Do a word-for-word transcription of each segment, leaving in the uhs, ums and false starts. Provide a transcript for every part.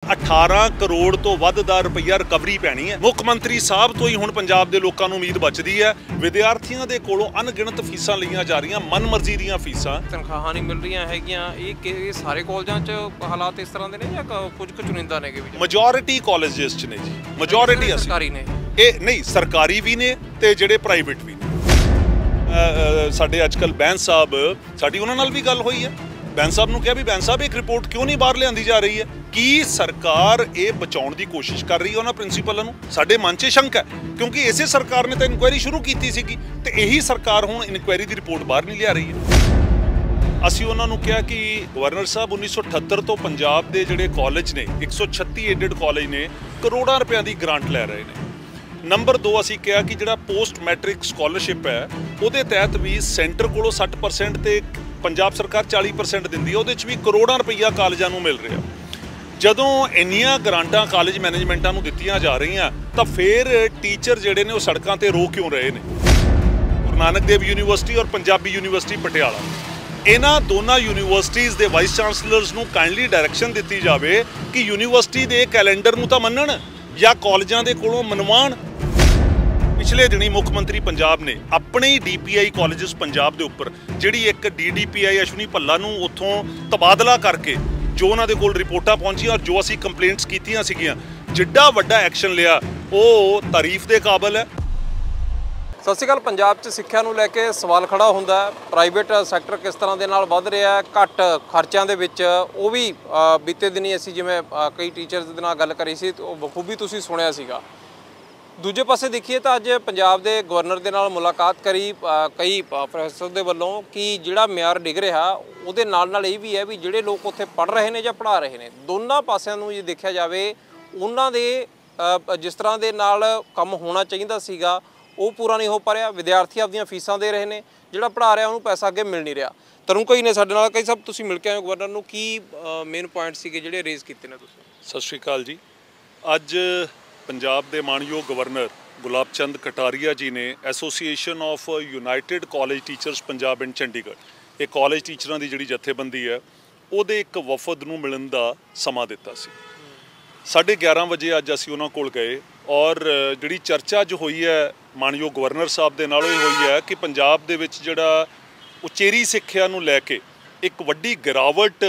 अठारह करोड़ तो वध दा रुपया रिकवरी पैनी है। मुख मंत्री साहब तो ही हुण पंजाब दे लोकां नूं उम्मीद बचदी है। विद्यार्थियों दे कोलों अनगिणत फीसां लईआं जा रहीआं, मनमर्जी दीआं फीसां, तनखाहां नहीं मिल रहीआं हैगीआं। ਇਹ ਸਾਰੇ ਕਾਲਜਾਂ 'ਚ ਹਾਲਾਤ ਇਸ ਤਰ੍ਹਾਂ ਦੇ ਨੇ ਜਾਂ ਕੁਝ ਕੁ ਚੁਣਿੰਦਾ ਨੇਗੇ ਵੀ? ਮੈਜੋਰਿਟੀ ਕਾਲਜਸ 'ਚ ਨੇ ਜੀ, ਮੈਜੋਰਿਟੀ ਅਸੀਂ ਸਰਕਾਰੀ ਨੇ। ਇਹ ਨਹੀਂ, ਸਰਕਾਰੀ ਵੀ ਨੇ ਤੇ ਜਿਹੜੇ ਪ੍ਰਾਈਵੇਟ ਵੀ ਨੇ। ਸਾਡੇ ਅੱਜ ਕੱਲ੍ਹ ਬੈਂਸ ਸਾਹਿਬ, ਸਾਡੀ ਉਹਨਾਂ ਨਾਲ ਵੀ ਗੱਲ ਹੋਈ ਹੈ। ਬੈਂਸ ਸਾਹਿਬ ਨੂੰ ਕਿਹਾ ਵੀ ਬੈਂਸ ਸਾਹਿਬ ਇੱਕ ਰਿਪੋਰਟ ਕਿਉਂ ਨਹੀਂ ਬਾਹਰ ਲਿਆਂਦੀ ਜਾ ਰਹੀ ਹੈ? ਕੀ ਸਰਕਾਰ ਇਹ ਬਚਾਉਣ ਦੀ ਕੋਸ਼ਿਸ਼ ਕਰ ਰਹੀ ਹੈ ਉਹਨਾਂ ਪ੍ਰਿੰਸੀਪਲਾਂ ਨੂੰ? ਸਾਡੇ ਮਨ 'ਚ ਸ਼ੰਕ ਹੈ, ਕਿਉਂਕਿ ਇਸੇ ਸਰਕਾਰ ਨੇ ਤਾਂ ਇਨਕੁਆਇਰੀ ਸ਼ੁਰੂ ਕੀਤੀ ਸੀਗੀ ਤੇ ਇਹੀ ਸਰਕਾਰ ਹੁਣ ਇਨਕੁਆਇਰੀ ਦੀ ਰਿਪੋਰਟ ਬਾਹਰ ਨਹੀਂ ਲਿਆ ਰਹੀ ਹੈ। ਅਸੀਂ ਉਹਨਾਂ ਨੂੰ ਕਿਹਾ ਕਿ ਗਵਰਨਰ ਸਾਹਿਬ ਉੱਨੀ ਸੌ ਅਠੱਤਰ ਤੋਂ ਪੰਜਾਬ ਦੇ ਜਿਹੜੇ ਕਾਲਜ ਨੇ, ਇੱਕ ਸੌ ਛੱਤੀ ਏਡਡ ਕਾਲਜ ਨੇ, ਕਰੋੜਾਂ ਰੁਪਇਆਂ ਦੀ ਗ੍ਰਾਂਟ ਲੈ ਰਹੇ ਨੇ। ਨੰਬਰ ਦੋ, ਅਸੀਂ ਕਿਹਾ ਕਿ ਜਿਹੜਾ ਪੋਸਟ ਮੈਟ੍ਰਿਕ ਸਕਾਲਰਸ਼ਿਪ ਹੈ ਉਹਦੇ ਤਹਿਤ ਵੀ ਸੈਂਟਰ ਕੋਲੋਂ ਸੱਠ ਪਰਸੈਂਟ ਤੇ ਪੰਜਾਬ ਸਰਕਾਰ ਚਾਲੀ ਪਰਸੈਂਟ ਦਿੰਦੀ ਹੈ, ਉਹਦੇ 'ਚ ਵੀ ਕਰੋੜਾਂ ਰੁਪਈਆ ਕਾਲਜਾਂ ਨੂੰ ਮਿਲ ਰਿਹਾ। ਜਦੋਂ ਇੰਨੀਆਂ ਗ੍ਰਾਂਟਾਂ ਕਾਲਜ ਮੈਨੇਜਮੈਂਟਾਂ ਨੂੰ ਦਿੱਤੀਆਂ ਜਾ ਰਹੀਆਂ ਤਾਂ ਫਿਰ ਟੀਚਰ ਜਿਹੜੇ ਨੇ ਉਹ ਸੜਕਾਂ ਤੇ ਰੋ ਕਿਉਂ ਰਹੇ ਨੇ? ਗੁਰੂ ਨਾਨਕ ਦੇਵ ਯੂਨੀਵਰਸਿਟੀ ਔਰ ਪੰਜਾਬੀ ਯੂਨੀਵਰਸਿਟੀ ਪਟਿਆਲਾ, ਇਹਨਾਂ ਦੋਨਾਂ ਯੂਨੀਵਰਸਿਟੀਜ਼ ਦੇ ਵਾਈਸ ਚਾਂਸਲਰਸ ਨੂੰ ਕਾਈਂਡਲੀ ਡਾਇਰੈਕਸ਼ਨ ਦਿੱਤੀ ਜਾਵੇ ਕਿ ਯੂਨੀਵਰਸਿਟੀ ਦੇ ਕੈਲੰਡਰ ਨੂੰ ਤਾਂ ਮੰਨਣ ਜਾਂ ਕਾਲਜਾਂ ਦੇ ਕੋਲੋਂ ਮਨਵਾਉਣ। ਪਿਛਲੇ ਦਿਨੀ ਮੁੱਖ ਮੰਤਰੀ ਪੰਜਾਬ ਨੇ ਆਪਣੇ ਹੀ D P I colleges Punjab ਦੇ ਉੱਪਰ ਜਿਹੜੀ ਇੱਕ D D P I Ashwani Bhalla ਨੂੰ ਉੱਥੋਂ ਤਬਾਦਲਾ ਕਰਕੇ ਜੋ ਉਹਨਾਂ ਦੇ ਕੋਲ ਰਿਪੋਰਟਾਂ ਪਹੁੰਚੀਆਂ ਔਰ ਜੋ ਅਸੀਂ ਕੰਪਲੇਂਟਸ ਕੀਤੀਆਂ ਸੀਗੀਆਂ, ਜਿੱਡਾ ਵੱਡਾ ਐਕਸ਼ਨ ਲਿਆ, ਉਹ ਤਾਰੀਫ ਦੇ ਕਾਬਲ ਹੈ। ਸਤਿ ਸ਼੍ਰੀ ਅਕਾਲ। ਪੰਜਾਬ 'ਚ ਸਿੱਖਿਆ ਨੂੰ ਲੈ ਕੇ ਸਵਾਲ ਖੜਾ ਹੁੰਦਾ ਹੈ। ਪ੍ਰਾਈਵੇਟ ਸੈਕਟਰ ਕਿਸ ਤਰ੍ਹਾਂ ਦੇ ਨਾਲ ਵੱਧ ਰਿਹਾ ਹੈ, ਘੱਟ ਖਰਚਿਆਂ ਦੇ ਵਿੱਚ। ਉਹ ਵੀ ਬੀਤੇ ਦਿਨੀ ਅਸੀਂ ਜਿਵੇਂ ਕਈ ਟੀਚਰਸ ਦੇ ਨਾਲ ਗੱਲ ਕਰੀ ਸੀ, ਉਹ ਬਖੂਬੀ ਤੁਸੀਂ ਸੁਣਿਆ ਸੀਗਾ। ਦੂਜੇ ਪਾਸੇ ਦੇਖੀਏ ਤਾਂ ਅੱਜ ਪੰਜਾਬ ਦੇ ਗਵਰਨਰ ਦੇ ਨਾਲ ਮੁਲਾਕਾਤ ਕਰੀ ਕਈ ਪ੍ਰੋਫੈਸਰ ਦੇ ਵੱਲੋਂ ਕਿ ਜਿਹੜਾ ਮਿਆਰ ਡਿੱਗ ਰਿਹਾ ਉਹਦੇ ਨਾਲ ਨਾਲ ਇਹ ਵੀ ਹੈ ਵੀ ਜਿਹੜੇ ਲੋਕ ਉੱਥੇ ਪੜ੍ਹ ਰਹੇ ਨੇ ਜਾਂ ਪੜ੍ਹਾ ਰਹੇ ਨੇ, ਦੋਨਾਂ ਪਾਸਿਆਂ ਨੂੰ ਜੇ ਦੇਖਿਆ ਜਾਵੇ ਉਹਨਾਂ ਦੇ ਜਿਸ ਤਰ੍ਹਾਂ ਦੇ ਨਾਲ ਕੰਮ ਹੋਣਾ ਚਾਹੀਦਾ ਸੀਗਾ ਉਹ ਪੂਰਾ ਨਹੀਂ ਹੋ ਪਾ ਰਿਹਾ। ਵਿਦਿਆਰਥੀ ਆਪਦੀਆਂ ਫੀਸਾਂ ਦੇ ਰਹੇ ਨੇ, ਜਿਹੜਾ ਪੜ੍ਹਾ ਰਿਹਾ ਉਹਨੂੰ ਪੈਸਾ ਅੱਗੇ ਮਿਲ ਨਹੀਂ ਰਿਹਾ। ਤਰੁਣ ਕਈ ਨੇ ਸਾਡੇ ਨਾਲ, ਕਈ ਸਭ ਤੁਸੀਂ ਮਿਲ ਕੇ ਆਏ ਹੋ ਗਵਰਨਰ ਨੂੰ, ਕੀ ਮੇਨ ਪੁਆਇੰਟ ਸੀਗੇ ਜਿਹੜੇ ਰੇਜ਼ ਕੀਤੇ ਨੇ ਤੁਸੀਂ? ਸਤਿ ਸ਼੍ਰੀ ਅਕਾਲ ਜੀ। ਅੱਜ ਪੰਜਾਬ ਦੇ ਮਾਣਯੋਗ ਗਵਰਨਰ ਗੁਲਾਬ ਚੰਦ ਕਟਾਰੀਆ ਜੀ ਨੇ association of united college teachers Punjab and Chandigarh, ਇਹ ਕਾਲਜ ਟੀਚਰਾਂ ਦੀ ਜਿਹੜੀ ਜਥੇਬੰਦੀ ਹੈ, ਉਹਦੇ ਇੱਕ ਵਫਦ ਨੂੰ ਮਿਲਣ ਦਾ ਸਮਾਂ ਦਿੱਤਾ ਸੀ। ਸਾਢੇ ਗਿਆਰਾਂ ਵਜੇ ਅੱਜ ਅਸੀਂ ਉਹਨਾਂ ਕੋਲ ਗਏ ਔਰ ਜਿਹੜੀ ਚਰਚਾ ਜੋ ਹੋਈ ਹੈ ਮਾਣਯੋਗ ਗਵਰਨਰ ਸਾਹਿਬ ਦੇ ਨਾਲ, ਇਹ ਹੋਈ ਹੈ ਕਿ ਪੰਜਾਬ ਦੇ ਵਿੱਚ ਜਿਹੜਾ ਉਚੇਰੀ ਸਿੱਖਿਆ ਨੂੰ ਲੈ ਕੇ ਇੱਕ ਵੱਡੀ ਗਿਰਾਵਟ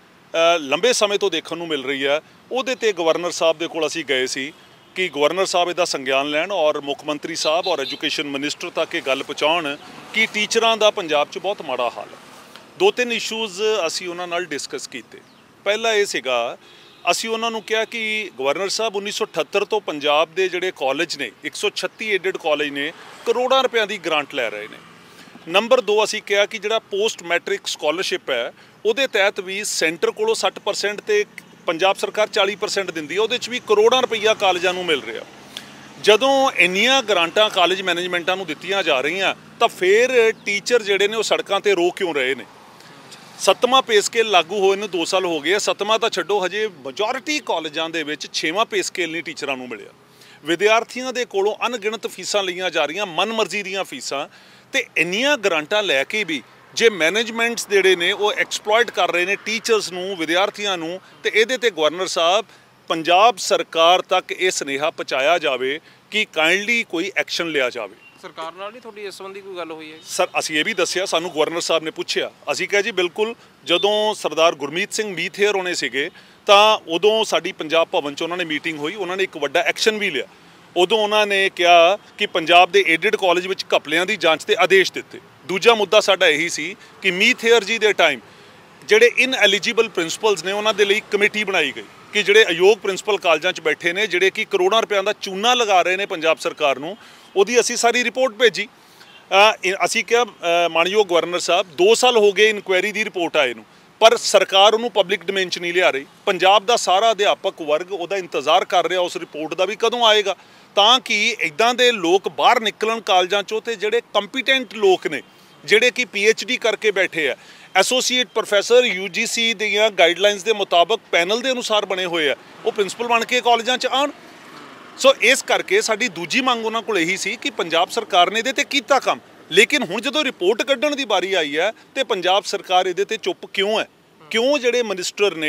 ਲੰਬੇ ਸਮੇਂ ਤੋਂ ਦੇਖਣ ਨੂੰ ਮਿਲ ਰਹੀ ਹੈ। ਉਹਦੇ 'ਤੇ ਗਵਰਨਰ ਸਾਹਿਬ ਦੇ ਕੋਲ ਅਸੀਂ ਗਏ ਸੀ ਕਿ ਗਵਰਨਰ ਸਾਹਿਬ ਇਹਦਾ ਸੰਗਿਆਨ ਲੈਣ ਔਰ ਮੁੱਖ ਮੰਤਰੀ ਸਾਹਿਬ ਔਰ ਐਜੂਕੇਸ਼ਨ ਮਿਨਿਸਟਰ ਤੱਕ ਇਹ ਗੱਲ ਪਹੁੰਚਾਉਣ ਕਿ ਟੀਚਰਾਂ ਦਾ ਪੰਜਾਬ 'ਚ ਬਹੁਤ ਮਾੜਾ ਹਾਲ ਹੈ। ਦੋ ਤਿੰਨ ਇਸ਼ੂਜ਼ ਅਸੀਂ ਉਹਨਾਂ ਨਾਲ ਡਿਸਕਸ ਕੀਤੇ। ਪਹਿਲਾ ਇਹ ਸੀਗਾ, ਅਸੀਂ ਉਹਨਾਂ ਨੂੰ ਕਿਹਾ ਕਿ ਗਵਰਨਰ ਸਾਹਿਬ ਉੱਨੀ ਸੌ ਅਠੱਤਰ ਤੋਂ ਪੰਜਾਬ ਦੇ ਜਿਹੜੇ ਕਾਲਜ ਨੇ, ਇੱਕ ਸੌ ਛੱਤੀ ਏਡਡ ਕਾਲਜ ਨੇ, ਕਰੋੜਾਂ ਰੁਪਇਆਂ ਦੀ ਗ੍ਰਾਂਟ ਲੈ ਰਹੇ ਨੇ। ਨੰਬਰ ਦੋ, ਅਸੀਂ ਕਿਹਾ ਕਿ ਜਿਹੜਾ ਪੋਸਟ ਮੈਟ੍ਰਿਕ ਸਕਾਲਰਸ਼ਿਪ ਹੈ ਉਹਦੇ ਤਹਿਤ ਵੀ ਸੈਂਟਰ ਕੋਲੋਂ ਸੱਠ ਪਰਸੈਂਟ ਤੇ ਪੰਜਾਬ ਸਰਕਾਰ ਚਾਲੀ ਪਰਸੈਂਟ ਦਿੰਦੀ ਹੈ, ਉਹਦੇ 'ਚ ਵੀ ਕਰੋੜਾਂ ਰੁਪਈਆ ਕਾਲਜਾਂ ਨੂੰ ਮਿਲ ਰਿਹਾ। ਜਦੋਂ ਇੰਨੀਆਂ ਗ੍ਰਾਂਟਾਂ ਕਾਲਜ ਮੈਨੇਜਮੈਂਟਾਂ ਨੂੰ ਦਿੱਤੀਆਂ ਜਾ ਰਹੀਆਂ ਤਾਂ ਫਿਰ ਟੀਚਰ ਜਿਹੜੇ ਨੇ ਉਹ ਸੜਕਾਂ ਤੇ ਰੋ ਕਿਉਂ ਰਹੇ ਨੇ? ਸੱਤਵਾਂ ਪੇ ਸਕੇਲ ਲਾਗੂ ਹੋਏ ਨੂੰ ਦੋ ਸਾਲ ਹੋ ਗਏ। ਸੱਤਵਾਂ ਤਾਂ ਛੱਡੋ, ਹਜੇ ਮੈਜੋਰਿਟੀ ਕਾਲਜਾਂ ਦੇ ਵਿੱਚ ਛੇਵਾਂ ਪੇ ਸਕੇਲ ਨਹੀਂ ਟੀਚਰਾਂ ਨੂੰ ਮਿਲਿਆ। ਵਿਦਿਆਰਥੀਆਂ ਦੇ ਕੋਲੋਂ ਅਣਗਿਣਤ ਫੀਸਾਂ ਲਈਆਂ ਜਾ ਰਹੀਆਂ, ਮਨਮਰਜ਼ੀ ਦੀਆਂ ਫੀਸਾਂ, ਤੇ ਇੰਨੀਆਂ ਗ੍ਰਾਂਟਾਂ ਲੈ ਕੇ ਵੀ ਜੇ ਮੈਨੇਜਮੈਂਟਸ ਜਿਹੜੇ ਨੇ ਉਹ ਐਕਸਪਲੋਇਟ ਕਰ ਰਹੇ ਨੇ ਟੀਚਰਸ ਨੂੰ, ਵਿਦਿਆਰਥੀਆਂ ਨੂੰ, ਤੇ ਇਹਦੇ 'ਤੇ ਗਵਰਨਰ ਸਾਹਿਬ ਪੰਜਾਬ ਸਰਕਾਰ ਤੱਕ ਇਹ ਸੁਨੇਹਾ ਪਹੁੰਚਾਇਆ ਜਾਵੇ ਕਿ ਕਾਈਂਡਲੀ ਕੋਈ ਐਕਸ਼ਨ ਲਿਆ ਜਾਵੇ। ਸਰਕਾਰ ਨਾਲ ਨਹੀਂ ਤੁਹਾਡੀ ਇਸ ਸੰਬੰਧੀ ਕੋਈ ਗੱਲ ਹੋਈ ਹੈ? ਸਰ, ਅਸੀਂ ਇਹ ਵੀ ਦੱਸਿਆ, ਸਾਨੂੰ ਗਵਰਨਰ ਸਾਹਿਬ ਨੇ ਪੁੱਛਿਆ, ਅਸੀਂ ਕਿਹਾ ਜੀ ਬਿਲਕੁਲ। ਜਦੋਂ ਸਰਦਾਰ ਗੁਰਮੀਤ ਸਿੰਘ ਮੀਥੇਰ ਹੋਣੇ ਸੀਗੇ ਤਾਂ ਉਦੋਂ ਸਾਡੀ ਪੰਜਾਬ ਭਵਨ 'ਚ ਉਹਨਾਂ ਨੇ ਮੀਟਿੰਗ ਹੋਈ, ਉਹਨਾਂ ਨੇ ਇੱਕ ਵੱਡਾ ਐਕਸ਼ਨ ਵੀ ਲਿਆ। ਉਦੋਂ ਉਹਨਾਂ ਨੇ ਕਿਹਾ ਕਿ ਪੰਜਾਬ ਦੇ ਏਡਡ ਕਾਲਜ ਵਿੱਚ ਘਪਲਿਆਂ ਦੀ ਜਾਂਚ ਦੇ ਆਦੇਸ਼ ਦਿੱਤੇ। ਦੂਜਾ ਮੁੱਦਾ ਸਾਡਾ ਇਹੀ ਸੀ ਕਿ ਮੀਥੇਰ ਜੀ ਦੇ ਟਾਈਮ ਜਿਹੜੇ ਇਨ ਐਲੀਜੀਬਲ ਪ੍ਰਿੰਸੀਪਲਸ ਨੇ ਉਹਨਾਂ ਦੇ ਲਈ ਕਮੇਟੀ ਬਣਾਈ ਗਈ ਕਿ ਜਿਹੜੇ ਅਯੋਗ ਪ੍ਰਿੰਸੀਪਲ ਕਾਲਜਾਂ 'ਚ ਬੈਠੇ ਨੇ, ਜਿਹੜੇ ਕਿ ਕਰੋੜਾਂ ਰੁਪਇਆਂ ਦਾ ਚੂਨਾ ਲਗਾ ਰਹੇ ਨੇ ਪੰਜਾਬ ਸਰਕਾਰ ਨੂੰ, ਉਹਦੀ ਅਸੀਂ ਸਾਰੀ ਰਿਪੋਰਟ ਭੇਜੀ। ਅਸੀਂ ਕਿਹਾ ਮਾਣਯੋਗ ਗਵਰਨਰ ਸਾਹਿਬ, ਦੋ ਸਾਲ ਹੋ ਗਏ ਇਨਕੁਆਇਰੀ ਦੀ ਰਿਪੋਰਟ ਆਏ ਨੂੰ, ਪਰ ਸਰਕਾਰ ਉਹਨੂੰ ਪਬਲਿਕ ਡੋਮੇਨ 'ਚ ਨਹੀਂ ਲਿਆ ਰਹੀ। ਪੰਜਾਬ ਦਾ ਸਾਰਾ ਅਧਿਆਪਕ ਵਰਗ ਉਹਦਾ ਇੰਤਜ਼ਾਰ ਕਰ ਰਿਹਾ ਉਸ ਰਿਪੋਰਟ ਦਾ ਵੀ ਕਦੋਂ ਆਏਗਾ, ਤਾਂ ਕਿ ਇੱਦਾਂ ਦੇ ਲੋਕ ਬਾਹਰ ਨਿਕਲਣ ਕਾਲਜਾਂ 'ਚੋਂ, ਤੇ ਜਿਹੜੇ ਕੰਪੀਟੈਂਟ ਲੋਕ ਨੇ, ਜਿਹੜੇ ਕਿ ਪੀ ਐਚ ਡੀ ਕਰਕੇ ਬੈਠੇ ਆ, ਐਸੋਸੀਏਟ ਪ੍ਰੋਫੈਸਰ ਯੂ ਜੀ ਸੀ ਦੀਆਂ ਗਾਈਡਲਾਈਨਸ ਦੇ ਮੁਤਾਬਕ ਪੈਨਲ ਦੇ ਅਨੁਸਾਰ ਬਣੇ ਹੋਏ ਆ, ਉਹ ਪ੍ਰਿੰਸੀਪਲ ਬਣ ਕੇ ਕਾਲਜਾਂ 'ਚ ਆਉਣ। ਸੋ ਇਸ ਕਰਕੇ ਸਾਡੀ ਦੂਜੀ ਮੰਗ ਉਹਨਾਂ ਕੋਲ ਇਹੀ ਸੀ ਕਿ ਪੰਜਾਬ ਸਰਕਾਰ ਨੇ ਇਹਦੇ 'ਤੇ ਕੀਤਾ ਕੰਮ, ਲੇਕਿਨ ਹੁਣ ਜਦੋਂ ਰਿਪੋਰਟ ਕੱਢਣ ਦੀ ਵਾਰੀ ਆਈ ਹੈ ਤੇ ਪੰਜਾਬ ਸਰਕਾਰ ਇਹਦੇ 'ਤੇ ਚੁੱਪ ਕਿਉਂ ਹੈ? ਕਿਉਂ ਜਿਹੜੇ ਮਿਨਿਸਟਰ ਨੇ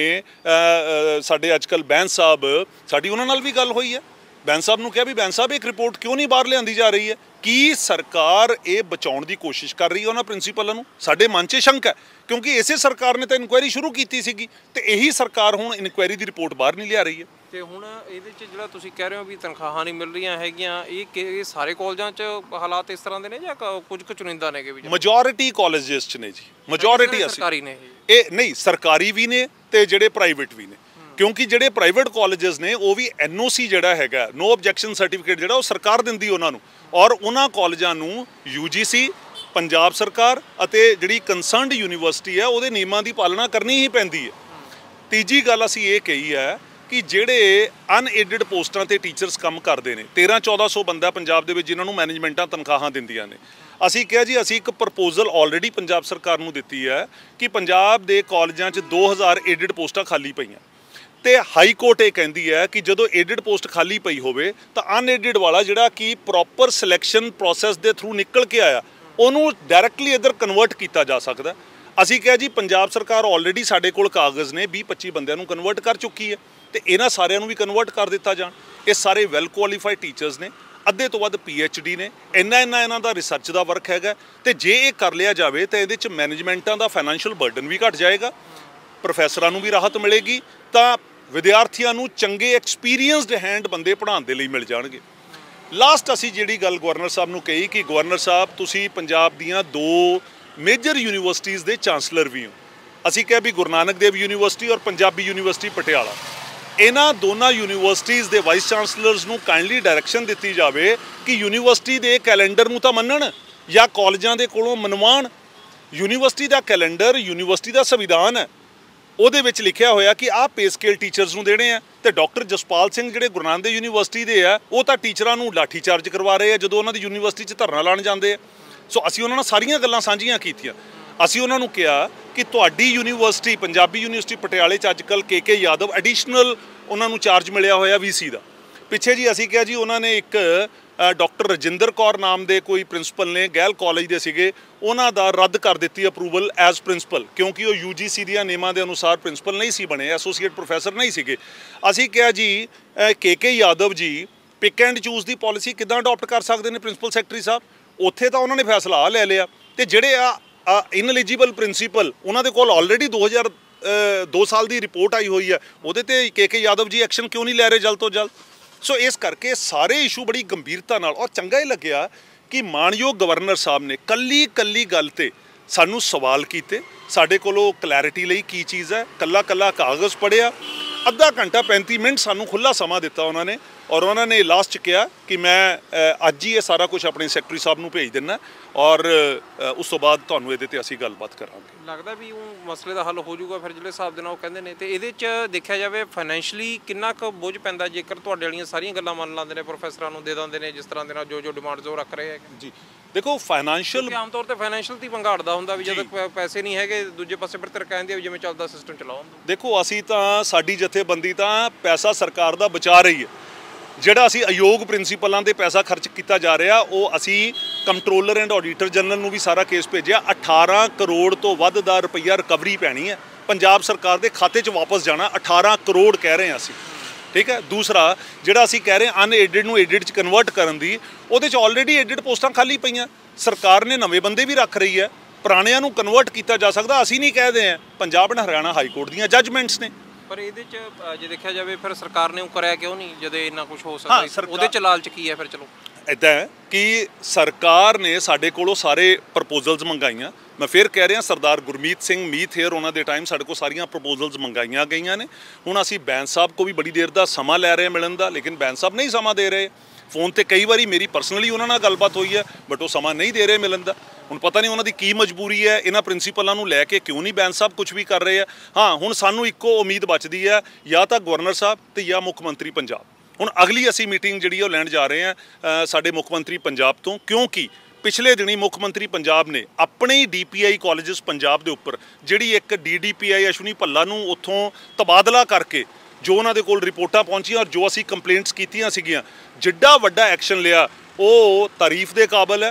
ਸਾਡੇ ਅੱਜ ਕੱਲ੍ਹ ਬੈਂਸ ਸਾਹਿਬ, ਸਾਡੀ ਉਹਨਾਂ ਨਾਲ ਵੀ ਗੱਲ ਹੋਈ ਹੈ। ਬੈਂਸ ਸਾਹਿਬ ਨੂੰ ਕਿਹਾ ਵੀ ਬੈਂਸ ਸਾਹਿਬ ਇੱਕ ਰਿਪੋਰਟ ਕਿਉਂ ਨਹੀਂ ਬਾਹਰ ਲਿਆਂਦੀ ਜਾ ਰਹੀ ਹੈ? ਕੀ ਸਰਕਾਰ ਇਹ ਬਚਾਉਣ ਦੀ ਕੋਸ਼ਿਸ਼ ਕਰ ਰਹੀ ਹੈ ਉਹਨਾਂ ਪ੍ਰਿੰਸੀਪਲਾਂ ਨੂੰ? ਸਾਡੇ ਮਨ 'ਚ ਸ਼ੰਕਾ ਹੈ, ਕਿਉਂਕਿ ਇਸੇ ਸਰਕਾਰ ਨੇ ਤਾਂ ਇਨਕੁਆਇਰੀ ਸ਼ੁਰੂ ਕੀਤੀ ਸੀਗੀ ਤੇ ਇਹੀ ਸਰਕਾਰ ਹੁਣ ਇਨਕੁਆਇਰੀ ਦੀ ਰਿਪੋਰਟ ਬਾਹਰ ਨਹੀਂ ਲਿਆ ਰਹੀ ਹੈ। ਤੇ ਹੁਣ ਇਹਦੇ 'ਚ ਜਿਹੜਾ ਤੁਸੀਂ ਕਹਿ ਰਹੇ ਹੋ ਵੀ ਤਨਖਾਹਾਂ ਨਹੀਂ ਮਿਲ ਰਹੀਆਂ ਹੈਗੀਆਂ, ਇਹ ਕਿ ਸਾਰੇ ਕਾਲਜਾਂ 'ਚ ਹਾਲਾਤ ਇਸ ਤਰ੍ਹਾਂ ਦੇ ਨੇ ਜਾਂ ਕੁਝ ਕੁ ਚੁਣਿੰਦਾ ਨੇਗੇ ਵੀ? ਮੈਜੋਰਿਟੀ ਕਾਲਜਸ 'ਚ ਨੇ ਜੀ, ਮੈਜੋਰਿਟੀ ਅਸੀਂ ਸਰਕਾਰੀ ਨੇ ਇਹ ਨਹੀਂ, ਸਰਕਾਰੀ ਵੀ ਨੇ ਤੇ ਜਿਹੜੇ ਪ੍ਰਾਈਵੇਟ ਵੀ ਨੇ, ਕਿਉਂਕਿ ਜਿਹੜੇ ਪ੍ਰਾਈਵੇਟ ਕਾਲਜਸ ਨੇ ਉਹ ਵੀ ਐਨ ਓ ਸੀ ਜਿਹੜਾ ਹੈਗਾ, ਨੋ ਆਬਜੈਕਸ਼ਨ ਸਰਟੀਫਿਕੇਟ ਜਿਹੜਾ ਉਹ ਸਰਕਾਰ ਦਿੰਦੀ ਉਹਨਾਂ ਨੂੰ, ਔਰ ਉਹਨਾਂ ਕਾਲਜਾਂ ਨੂੰ ਯੂ ਜੀ ਸੀ, ਪੰਜਾਬ ਸਰਕਾਰ ਅਤੇ ਜਿਹੜੀ ਕੰਸਰਨਡ ਯੂਨੀਵਰਸਿਟੀ ਹੈ ਉਹਦੇ ਨਿਯਮਾਂ ਦੀ ਪਾਲਣਾ ਕਰਨੀ ਹੀ ਪੈਂਦੀ ਹੈ। ਤੀਜੀ ਗੱਲ ਅਸੀਂ ਇਹ ਕਹੀ ਹੈ ਕਿ ਜਿਹੜੇ ਅਨਏਡਡ ਪੋਸਟਾਂ ਤੇ ਟੀਚਰਸ ਕੰਮ ਕਰਦੇ ਨੇ, ਤੇਰ੍ਹਾਂ ਚੌਦ੍ਹਾਂ ਸੌ ਬੰਦਾ ਪੰਜਾਬ ਦੇ ਵਿੱਚ ਜਿਨ੍ਹਾਂ ਨੂੰ ਮੈਨੇਜਮੈਂਟਾਂ ਤਨਖਾਹਾਂ ਦਿੰਦੀਆਂ ਨੇ, ਅਸੀਂ ਕਿਹਾ ਜੀ ਅਸੀਂ ਇੱਕ ਪ੍ਰਪੋਜ਼ਲ ਆਲਰੇਡੀ ਪੰਜਾਬ ਸਰਕਾਰ ਨੂੰ ਦਿੱਤੀ ਹੈ ਕਿ ਪੰਜਾਬ ਦੇ ਕਾਲਜਾਂ 'ਚ ਦੋ ਹਜ਼ਾਰ ਏਡਡ ਪੋਸਟਾਂ ਖਾਲੀ ਪਈਆਂ ਤੇ ਹਾਈ ਕੋਰਟ ਇਹ ਕਹਿੰਦੀ ਹੈ ਕਿ ਜਦੋਂ ਏਡਡ ਪੋਸਟ ਖਾਲੀ ਪਈ ਹੋਵੇ ਤਾਂ ਅਨਏਡਡ ਵਾਲਾ ਜਿਹੜਾ ਕਿ ਪ੍ਰੋਪਰ ਸਿਲੈਕਸ਼ਨ ਪ੍ਰੋਸੈਸ ਦੇ ਥਰੂ ਨਿਕਲ ਕੇ ਆਇਆ ਉਹਨੂੰ ਡਾਇਰੈਕਟਲੀ ਇੱਧਰ ਕਨਵਰਟ ਕੀਤਾ ਜਾ ਸਕਦਾ। ਅਸੀਂ ਕਿਹਾ ਜੀ ਪੰਜਾਬ ਸਰਕਾਰ ਆਲਰੇਡੀ ਸਾਡੇ ਕੋਲ ਕਾਗਜ਼ ਨੇ ਵੀਹ ਪੱਚੀ ਬੰਦਿਆਂ ਨੂੰ ਕਨਵਰਟ ਕਰ ਚੁੱਕੀ ਹੈ ਤੇ ਇਹਨਾਂ ਸਾਰਿਆਂ ਨੂੰ ਵੀ ਕਨਵਰਟ ਕਰ ਦਿੱਤਾ ਜਾਣ। ਇਹ ਸਾਰੇ ਵੈਲ ਕੁਆਲੀਫਾਈਡ ਟੀਚਰਸ ਨੇ, ਅੱਧੇ ਤੋਂ ਵੱਧ ਪੀ ਐਚ ਡੀ ਨੇ, ਇੰਨਾ ਇੰਨਾ ਇਹਨਾਂ ਦਾ ਰਿਸਰਚ ਦਾ ਵਰਕ ਹੈਗਾ ਤੇ ਜੇ ਇਹ ਕਰ ਲਿਆ ਜਾਵੇ ਤਾਂ ਇਹਦੇ 'ਚ ਮੈਨੇਜਮੈਂਟਾਂ ਦਾ ਫਾਈਨੈਂਸ਼ੀਅਲ ਬਰਡਨ ਵੀ ਘਟ ਜਾਏਗਾ, ਪ੍ਰੋਫੈਸਰਾਂ ਨੂੰ ਵੀ ਰਾਹਤ ਮਿਲੇਗੀ ਤਾਂ ਵਿਦਿਆਰਥੀਆਂ ਨੂੰ ਚੰਗੇ ਐਕਸਪੀਰੀਅੰਸਡ ਹੈਂਡ ਬੰਦੇ ਪੜ੍ਹਾਉਣ ਦੇ ਲਈ ਮਿਲ ਜਾਣਗੇ। ਲਾਸਟ ਅਸੀਂ ਜਿਹੜੀ ਗੱਲ ਗਵਰਨਰ ਸਾਹਿਬ ਨੂੰ ਕਹੀ ਕਿ ਗਵਰਨਰ ਸਾਹਿਬ ਤੁਸੀਂ ਪੰਜਾਬ ਦੀਆਂ ਦੋ ਮੇਜਰ ਯੂਨੀਵਰਸਿਟੀਜ਼ ਦੇ ਚਾਂਸਲਰ ਵੀ ਹੋ। ਅਸੀਂ ਕਿਹਾ ਵੀ ਗੁਰੂ ਨਾਨਕ ਦੇਵ ਯੂਨੀਵਰਸਿਟੀ ਔਰ ਪੰਜਾਬੀ ਯੂਨੀਵਰਸਿਟੀ ਪਟਿਆਲਾ, ਇਹਨਾਂ ਦੋਨਾਂ ਯੂਨੀਵਰਸਿਟੀਜ਼ ਦੇ ਵਾਈਸ ਚਾਂਸਲਰਸ ਨੂੰ ਕਾਈਂਡਲੀ ਡਾਇਰੈਕਸ਼ਨ ਦਿੱਤੀ ਜਾਵੇ ਕਿ ਯੂਨੀਵਰਸਿਟੀ ਦੇ ਕੈਲੰਡਰ ਨੂੰ ਤਾਂ ਮੰਨਣ ਜਾਂ ਕਾਲਜਾਂ ਦੇ ਕੋਲੋਂ ਮਨਵਾਉਣ। ਯੂਨੀਵਰਸਿਟੀ ਦਾ ਕੈਲੰਡਰ ਯੂਨੀਵਰਸਿਟੀ ਦਾ ਸੰਵਿਧਾਨ ਹੈ, ਉਹਦੇ ਵਿੱਚ ਲਿਖਿਆ ਹੋਇਆ ਕਿ ਆਹ ਪੇ ਸਕੇਲ ਟੀਚਰਸ ਨੂੰ ਦੇਣੇ ਆ ਤੇ ਡਾਕਟਰ ਜਸਪਾਲ ਸਿੰਘ ਜਿਹੜੇ ਗੁਰੂ ਨਾਨਕ ਦੇਵ ਯੂਨੀਵਰਸਿਟੀ ਦੇ ਆ ਉਹ ਤਾਂ ਟੀਚਰਾਂ ਨੂੰ ਲਾਠੀ ਚਾਰਜ ਕਰਵਾ ਰਹੇ ਆ ਜਦੋਂ ਉਹਨਾਂ ਦੀ ਯੂਨੀਵਰਸਿਟੀ 'ਚ ਧਰਨਾ ਲਾਉਣ ਜਾਂਦੇ ਆ। ਸੋ ਅਸੀਂ ਉਹਨਾਂ ਨਾਲ ਸਾਰੀਆਂ ਗੱਲਾਂ ਸਾਂਝੀਆਂ ਕੀਤੀਆਂ। ਅਸੀਂ ਉਹਨਾਂ ਨੂੰ ਕਿਹਾ ਕਿ ਤੁਹਾਡੀ ਯੂਨੀਵਰਸਿਟੀ ਪੰਜਾਬੀ ਯੂਨੀਵਰਸਿਟੀ ਪਟਿਆਲੇ 'ਚ ਅੱਜ ਕੱਲ੍ਹ ਕੇ ਕੇ ਯਾਦਵ ਐਡੀਸ਼ਨਲ ਉਹਨਾਂ ਨੂੰ ਚਾਰਜ ਮਿਲਿਆ ਹੋਇਆ ਵੀ ਸੀ ਦਾ। ਪਿੱਛੇ ਜੀ ਅਸੀਂ ਕਿਹਾ ਜੀ ਉਹਨਾਂ ਨੇ ਇੱਕ ਡਾਕਟਰ ਰਜਿੰਦਰ ਕੌਰ ਨਾਮ ਦੇ ਕੋਈ ਪ੍ਰਿੰਸੀਪਲ ਨੇ ਗੈਲ ਕਾਲਜ ਦੇ ਸੀਗੇ, ਉਹਨਾਂ ਦਾ ਰੱਦ ਕਰ ਦਿੱਤੀ ਅਪਰੂਵਲ ਐਜ਼ ਪ੍ਰਿੰਸੀਪਲ ਕਿਉਂਕਿ ਉਹ ਯੂ ਜੀ ਸੀ ਦੀਆਂ ਨਿਯਮਾਂ ਦੇ ਅਨੁਸਾਰ ਪ੍ਰਿੰਸੀਪਲ ਨਹੀਂ ਸੀ ਬਣੇ, ਐਸੋਸੀਏਟ ਪ੍ਰੋਫੈਸਰ ਨਹੀਂ ਸੀਗੇ। ਅਸੀਂ ਕਿਹਾ ਜੀ ਕੇ K Yadav ji pick and choose ਦੀ ਪਾਲਿਸੀ ਕਿੱਦਾਂ ਅਡਾਪਟ ਕਰ ਸਕਦੇ ਨੇ ਪ੍ਰਿੰਸੀਪਲ ਸੈਕਟਰੀ ਸਾਹਿਬ? ਉੱਥੇ ਤਾਂ ਉਹਨਾਂ ਨੇ ਫੈਸਲਾ ਆ ਲੈ ਲਿਆ ਤੇ ਜਿਹੜੇ ਆ ਇਨਐਲੀਜੀਬਲ ਪ੍ਰਿੰਸੀਪਲ ਉਹਨਾਂ ਦੇ ਕੋਲ ਆਲਰੇਡੀ ਦੋ ਹਜ਼ਾਰ ਦੋ ਸਾਲ ਦੀ ਰਿਪੋਰਟ ਆਈ ਹੋਈ ਹੈ, ਉਹਦੇ ਤੇ ਕੇ ਕੇ ਯਾਦਵ ਜੀ ਐਕਸ਼ਨ ਕਿਉਂ ਨਹੀਂ ਲੈ ਰਹੇ ਜਲਦ ਤੋਂ ਜਲਦ? ਸੋ ਇਸ ਕਰਕੇ ਸਾਰੇ ਇਸ਼ੂ ਬੜੀ ਗੰਭੀਰਤਾ ਨਾਲ, ਔਰ ਚੰਗਾ ਹੀ ਲੱਗਿਆ ਕਿ ਮਾਣਯੋਗ ਗਵਰਨਰ ਸਾਹਿਬ ਨੇ ਕੱਲੀ ਕੱਲੀ ਗੱਲ ਤੇ ਸਾਨੂੰ ਸਵਾਲ ਕੀਤੇ, ਸਾਡੇ ਕੋਲੋਂ ਕਲੈਰਿਟੀ ਲਈ ਕੀ ਚੀਜ਼ ਹੈ, ਕੱਲਾ ਕੱਲਾ ਕਾਗਜ਼ ਪੜ੍ਹਿਆ, ਅੱਧਾ ਘੰਟਾ ਪੈਂਤੀ ਮਿੰਟ ਸਾਨੂੰ ਖੁੱਲ੍ਹਾ ਸਮਾਂ ਦਿੱਤਾ ਉਹਨਾਂ ਨੇ ਔਰ ਉਹਨਾਂ ਨੇ ਲਾਸਟ 'ਚ ਕਿਹਾ ਕਿ ਮੈਂ ਅੱਜ ਹੀ ਇਹ ਸਾਰਾ ਕੁਝ ਆਪਣੇ ਸੈਕਟਰੀ ਸਾਹਿਬ ਨੂੰ ਭੇਜ ਦਿੰਦਾ ਔਰ ਉਸ ਤੋਂ ਬਾਅਦ ਤੁਹਾਨੂੰ ਇਹਦੇ ਤੇ ਅਸੀਂ ਗੱਲਬਾਤ ਕਰਾਂਗੇ। ਲੱਗਦਾ ਵੀ ਉਹ ਮਸਲੇ ਦਾ ਹੱਲ ਹੋ ਜਾਊਗਾ ਫਿਰ ਜਿਹੜੇ ਹਿਸਾਬ ਦੇ ਨਾਲ ਉਹ ਕਹਿੰਦੇ ਨੇ? ਤੇ ਇਹਦੇ 'ਚ ਦੇਖਿਆ ਜਾਵੇ ਫਾਈਨੈਂਸ਼ਲੀ ਕਿੰਨਾ ਕੁ ਬੋਝ ਪੈਂਦਾ ਜੇਕਰ ਤੁਹਾਡੇ ਵਾਲੀਆਂ ਸਾਰੀਆਂ ਗੱਲਾਂ ਮੰਨ ਲੈਂਦੇ ਨੇ, ਪ੍ਰੋਫੈਸਰਾਂ ਨੂੰ ਦੇ ਦਿੰਦੇ ਨੇ ਜਿਸ ਤਰ੍ਹਾਂ ਦੇ ਨਾਲ ਜੋ ਜੋ ਡਿਮਾਂਡਸ ਉਹ ਰੱਖ ਰਹੇ ਹੈ? ਜੀ ਦੇਖੋ ਫਾਈਨੈਂਸ਼ੀਅਲ ਆਮ ਤੌਰ ਤੇ ਫਾਈਨੈਂਸ਼ੀਅਲ ਦੀ ਪੰਗਾ ਅੜਦਾ ਹੁੰਦਾ ਵੀ ਜਦੋਂ ਪੈਸੇ ਨਹੀਂ ਹੈਗੇ ਦੂਜੇ ਪਾਸੇ ਫਿਰ ਤੇਰੇ ਕਹਿੰਦੇ ਵੀ ਜਿਵੇਂ ਚੱਲਦਾ ਸਿਸਟਮ ਚਲਾਓ। ਦੇਖੋ ਅਸੀਂ ਤਾਂ ਸਾਡੀ ਜਥੇਬੰਦੀ ਤਾਂ ਪੈਸਾ ਸਰਕਾਰ ਦਾ ਬਚਾ ਰਹੀ ਹੈ। ਜਿਹੜਾ ਅਸੀਂ ਅਯੋਗ ਪ੍ਰਿੰਸੀਪਲਾਂ ਦੇ ਪੈਸਾ ਖਰਚ ਕੀਤਾ ਜਾ ਰਿਹਾ ਉਹ ਅਸੀਂ ਕੰਟਰੋਲਰ ਐਂਡ ਆਡੀਟਰ ਜਨਰਲ ਨੂੰ ਵੀ ਸਾਰਾ ਕੇਸ ਭੇਜਿਆ। ਅਠਾਰਾਂ ਕਰੋੜ ਤੋਂ ਵੱਧ ਦਾ ਰੁਪਈਆ ਰਿਕਵਰੀ ਪੈਣੀ ਹੈ, ਪੰਜਾਬ ਸਰਕਾਰ ਦੇ ਖਾਤੇ 'ਚ ਵਾਪਸ ਜਾਣਾ। ਅਠਾਰਾਂ ਕਰੋੜ ਕਹਿ ਰਹੇ ਹਾਂ ਅਸੀਂ, ਠੀਕ ਹੈ। ਦੂਸਰਾ ਜਿਹੜਾ ਅਸੀਂ ਕਹਿ ਰਹੇ ਅਨਏਡਡ ਨੂੰ ਏਡਡ 'ਚ ਕਨਵਰਟ ਕਰਨ ਦੀ, ਉਹਦੇ 'ਚ ਆਲਰੇਡੀ ਏਡਡ ਪੋਸਟਾਂ ਖਾਲੀ ਪਈਆਂ, ਸਰਕਾਰ ਨੇ ਨਵੇਂ ਬੰਦੇ ਵੀ ਰੱਖ ਰਹੀ ਹੈ, ਪੁਰਾਣਿਆਂ ਨੂੰ ਕਨਵਰਟ ਕੀਤਾ ਜਾ ਸਕਦਾ। ਅਸੀਂ ਨਹੀਂ ਕਹਿਦੇ ਹਾਂ, Punjab and Haryana high court ਦੀਆਂ ਜੱਜਮੈਂਟਸ ਨੇ। ਪਰ ਇਹਦੇ 'ਚ ਜੇ ਦੇਖਿਆ ਜਾਵੇ ਫਿਰ ਸਰਕਾਰ ਨੇ ਉਹ ਕਰਿਆ ਕਿਉਂ ਨਹੀਂ ਜਦੋਂ ਇੰਨਾ ਕੁਝ ਹੋ ਸਕਦਾ? ਉਹਦੇ 'ਚ ਲਾਲਚ ਕੀ ਹੈ ਫਿਰ? ਚਲੋ ਇੱਦਾਂ ਹੈ ਕਿ ਸਰਕਾਰ ਨੇ ਸਾਡੇ ਕੋਲੋਂ ਸਾਰੇ ਪ੍ਰਪੋਜ਼ਲਸ ਮੰਗਾਈਆਂ। ਮੈਂ ਫਿਰ ਕਹਿ ਰਿਹਾ ਸਰਦਾਰ ਗੁਰਮੀਤ ਸਿੰਘ ਮੀਤ ਹੇਅਰ ਉਹਨਾਂ ਦੇ ਟਾਈਮ ਸਾਡੇ ਕੋਲ ਸਾਰੀਆਂ ਪ੍ਰਪੋਜ਼ਲਸ ਮੰਗਾਈਆਂ ਗਈਆਂ ਨੇ। ਹੁਣ ਅਸੀਂ ਬੈਂਸ ਸਾਹਿਬ ਕੋ ਵੀ ਬੜੀ ਦੇਰ ਦਾ ਸਮਾਂ ਲੈ ਰਹੇ ਮਿਲਣ ਦਾ, ਲੇਕਿਨ ਬੈਂਸ ਸਾਹਿਬ ਨਹੀਂ ਸਮਾਂ ਦੇ ਰਹੇ। ਫੋਨ ਤੇ ਕਈ ਵਾਰੀ ਮੇਰੀ ਪਰਸਨਲੀ ਉਹਨਾਂ ਨਾਲ ਗੱਲਬਾਤ ਹੋਈ ਹੈ ਬਟ ਉਹ ਸਮਾਂ ਨਹੀਂ ਦੇ ਰਹੇ ਮਿਲਣ ਦਾ। ਹੁਣ ਪਤਾ ਨਹੀਂ ਉਹਨਾਂ ਦੀ ਕੀ ਮਜਬੂਰੀ ਹੈ, ਇਹਨਾਂ ਪ੍ਰਿੰਸੀਪਲਾਂ ਨੂੰ ਲੈ ਕੇ ਕਿਉਂ ਨਹੀਂ ਬੈਂਸ ਸਾਹਿਬ ਕੁਝ ਵੀ ਕਰ ਰਹੇ ਆ। ਹਾਂ ਹੁਣ ਸਾਨੂੰ ਇੱਕੋ ਉਮੀਦ ਬਚਦੀ ਹੈ, ਜਾਂ ਤਾਂ ਗਵਰਨਰ ਸਾਹਿਬ ਤੇ ਜਾਂ ਮੁੱਖ ਮੰਤਰੀ ਪੰਜਾਬ। ਹੁਣ ਅਗਲੀ ਅਸੀਂ ਮੀਟਿੰਗ ਜਿਹੜੀ ਉਹ ਲੈਣ ਜਾ ਰਹੇ ਹਾਂ ਸਾਡੇ ਮੁੱਖ ਮੰਤਰੀ ਪੰਜਾਬ ਤੋਂ, ਕਿਉਂਕਿ ਪਿਛਲੇ ਦਿਨੀ ਮੁੱਖ ਮੰਤਰੀ ਪੰਜਾਬ ਨੇ ਆਪਣੇ ਹੀ D P I colleges Punjab ਦੇ ਉੱਪਰ ਜਿਹੜੀ ਇੱਕ D D P I Ashwani Bhalla ਨੂੰ ਉੱਥੋਂ ਤਬਾਦਲਾ ਕਰਕੇ ਜੋ ਉਹਨਾਂ ਦੇ ਕੋਲ ਰਿਪੋਰਟਾਂ ਪਹੁੰਚੀਆਂ ਔਰ ਜੋ ਅਸੀਂ ਕੰਪਲੇਂਟਸ ਕੀਤੀਆਂ ਸੀਗੀਆਂ, ਜਿੱਡਾ ਵੱਡਾ ਐਕਸ਼ਨ ਲਿਆ ਉਹ ਤਾਰੀਫ ਦੇ ਕਾਬਲ ਹੈ।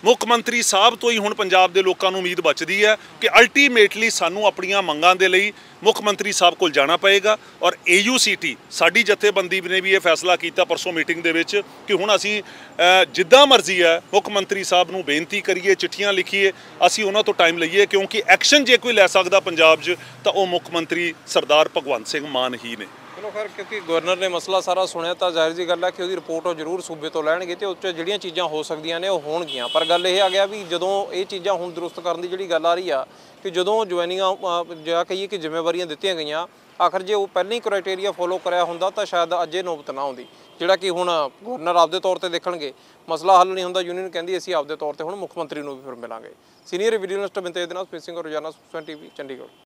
ਮੁੱਖ ਮੰਤਰੀ ਸਾਹਿਬ ਤੋਂ ਹੀ ਹੁਣ ਪੰਜਾਬ ਦੇ ਲੋਕਾਂ ਨੂੰ ਉਮੀਦ ਬਚਦੀ ਹੈ ਕਿ ਅਲਟੀਮੇਟਲੀ ਸਾਨੂੰ ਆਪਣੀਆਂ ਮੰਗਾਂ ਦੇ ਲਈ ਮੁੱਖ ਮੰਤਰੀ ਸਾਹਿਬ ਕੋਲ ਜਾਣਾ ਪਏਗਾ। ਔਰ ਏ ਯੂ ਸੀ ਟੀ ਸਾਡੀ ਜਥੇਬੰਦੀ ਨੇ ਵੀ ਇਹ ਫੈਸਲਾ ਕੀਤਾ ਪਰਸੋਂ ਮੀਟਿੰਗ ਦੇ ਵਿੱਚ ਕਿ ਹੁਣ ਅਸੀਂ ਜਿੱਦਾਂ ਮਰਜ਼ੀ ਹੈ ਮੁੱਖ ਮੰਤਰੀ ਸਾਹਿਬ ਨੂੰ ਬੇਨਤੀ ਕਰੀਏ, ਚਿੱਠੀਆਂ ਲਿਖੀਏ, ਅਸੀਂ ਉਹਨਾਂ ਤੋਂ ਟਾਈਮ ਲਈਏ, ਕਿਉਂਕਿ ਐਕਸ਼ਨ ਜੇ ਕੋਈ ਲੈ ਸਕਦਾ ਪੰਜਾਬ 'ਚ ਤਾਂ ਉਹ ਮੁੱਖ ਮੰਤਰੀ ਸਰਦਾਰ ਭਗਵੰਤ ਸਿੰਘ ਮਾਨ ਹੀ ਨੇ। ਚਲੋ ਖੈਰ, ਕਿਉਂਕਿ ਗਵਰਨਰ ਨੇ ਮਸਲਾ ਸਾਰਾ ਸੁਣਿਆ ਤਾਂ ਜ਼ਾਹਿਰ ਜੀ ਗੱਲ ਹੈ ਕਿ ਉਹਦੀ ਰਿਪੋਰਟ ਉਹ ਜ਼ਰੂਰ ਸੂਬੇ ਤੋਂ ਲੈਣਗੇ ਤੇ ਉਹ 'ਚ ਜਿਹੜੀਆਂ ਚੀਜ਼ਾਂ ਹੋ ਸਕਦੀਆਂ ਨੇ ਉਹ ਹੋਣਗੀਆਂ। ਪਰ ਗੱਲ ਇਹ ਆ ਗਿਆ ਵੀ ਜਦੋਂ ਇਹ ਚੀਜ਼ਾਂ ਹੁਣ ਦਰੁਸਤ ਕਰਨ ਦੀ ਜਿਹੜੀ ਗੱਲ ਆ ਰਹੀ ਆ ਕਿ ਜਦੋਂ ਜੁਆਇਨਿੰਗਾਂ ਜਾਂ ਕਹੀਏ ਕਿ ਜ਼ਿੰਮੇਵਾਰੀਆਂ ਦਿੱਤੀਆਂ ਗਈਆਂ, ਆਖਰ ਜੇ ਉਹ ਪਹਿਲਾਂ ਹੀ ਕ੍ਰਾਈਟੇਰੀਆ ਫੋਲੋ ਕਰਿਆ ਹੁੰਦਾ ਤਾਂ ਸ਼ਾਇਦ ਅਜੇ ਨੌਬਤ ਨਾ ਆਉਂਦੀ, ਜਿਹੜਾ ਕਿ ਹੁਣ ਗਵਰਨਰ ਆਪਦੇ ਤੌਰ ਤੇ ਦੇਖਣਗੇ। ਮਸਲਾ ਹੱਲ ਨਹੀਂ ਹੁੰਦਾ, ਯੂਨੀਅਨ ਕਹਿੰਦੀ ਅਸੀਂ ਆਪਦੇ ਤੌਰ ਤੇ ਹੁਣ ਮੁੱਖ ਮੰਤਰੀ ਨੂੰ ਵੀ ਫਿਰ ਮਿਲਾਂਗੇ। ਸੀਨੀਅਰ ਵੀਡੀਓ ਜਰਨਲਿਸਟ ਬਿੰਤੇਜ ਦੇ ਨਾਲ ਸਪੇਸਿੰਗ ਰੋਜ਼ਾਨਾ ਸੁਖਚੈਨ ਟੀਵੀ ਚੰਡੀਗੜ੍ਹ।